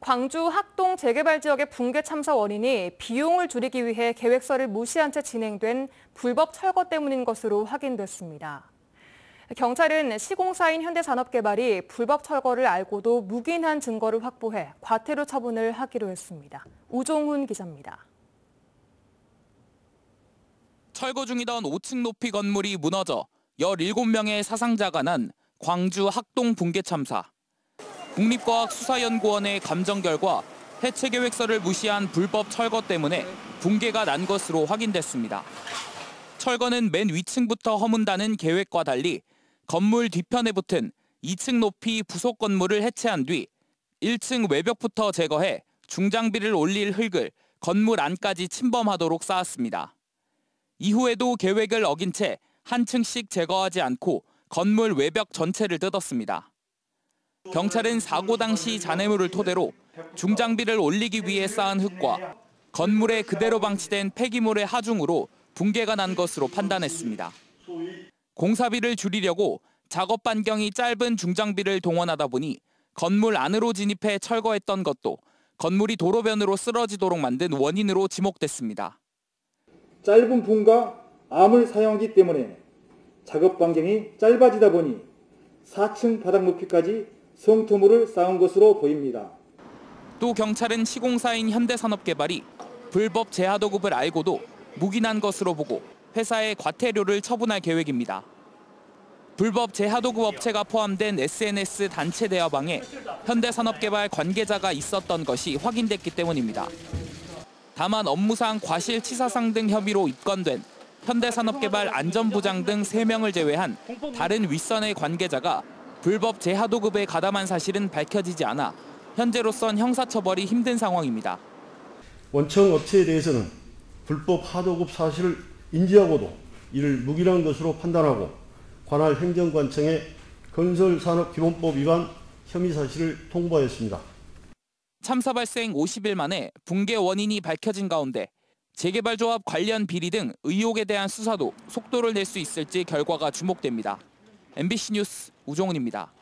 광주 학동 재개발 지역의 붕괴 참사 원인이 비용을 줄이기 위해 계획서를 무시한 채 진행된 불법 철거 때문인 것으로 확인됐습니다. 경찰은 시공사인 현대산업개발이 불법 철거를 알고도 묵인한 증거를 확보해 과태료 처분을 하기로 했습니다. 우종훈 기자입니다. 철거 중이던 5층 높이 건물이 무너져 17명의 사상자가 난 광주 학동 붕괴 참사. 국립과학수사연구원의 감정 결과 해체 계획서를 무시한 불법 철거 때문에 붕괴가 난 것으로 확인됐습니다. 철거는 맨 위층부터 허문다는 계획과 달리 건물 뒤편에 붙은 2층 높이 부속 건물을 해체한 뒤 1층 외벽부터 제거해 중장비를 올릴 흙을 건물 안까지 침범하도록 쌓았습니다. 이후에도 계획을 어긴 채 한 층씩 제거하지 않고 건물 외벽 전체를 뜯었습니다. 경찰은 사고 당시 잔해물을 토대로 중장비를 올리기 위해 쌓은 흙과 건물에 그대로 방치된 폐기물의 하중으로 붕괴가 난 것으로 판단했습니다. 공사비를 줄이려고 작업 반경이 짧은 중장비를 동원하다 보니 건물 안으로 진입해 철거했던 것도 건물이 도로변으로 쓰러지도록 만든 원인으로 지목됐습니다. 짧은 붕과 암을 사용하기 때문에 작업 반경이 짧아지다 보니 4층 바닥 높이까지 성토물을 쌓은 것으로 보입니다. 또 경찰은 시공사인 현대산업개발이 불법 재하도급을 알고도 묵인한 것으로 보고 회사에 과태료를 처분할 계획입니다. 불법 재하도급 업체가 포함된 SNS 단체 대화방에 현대산업개발 관계자가 있었던 것이 확인됐기 때문입니다. 다만 업무상 과실치사상 등 혐의로 입건된 현대산업개발 안전부장 등 3명을 제외한 다른 윗선의 관계자가 불법 재하도급에 가담한 사실은 밝혀지지 않아 현재로선 형사처벌이 힘든 상황입니다. 원청 업체에 대해서는 불법 하도급 사실을 인지하고도 이를 묵인한 것으로 판단하고 관할 행정관청에 건설산업기본법 위반 혐의 사실을 통보하였습니다. 참사 발생 50일 만에 붕괴 원인이 밝혀진 가운데 재개발조합 관련 비리 등 의혹에 대한 수사도 속도를 낼 수 있을지 결과가 주목됩니다. MBC 뉴스 우종훈입니다.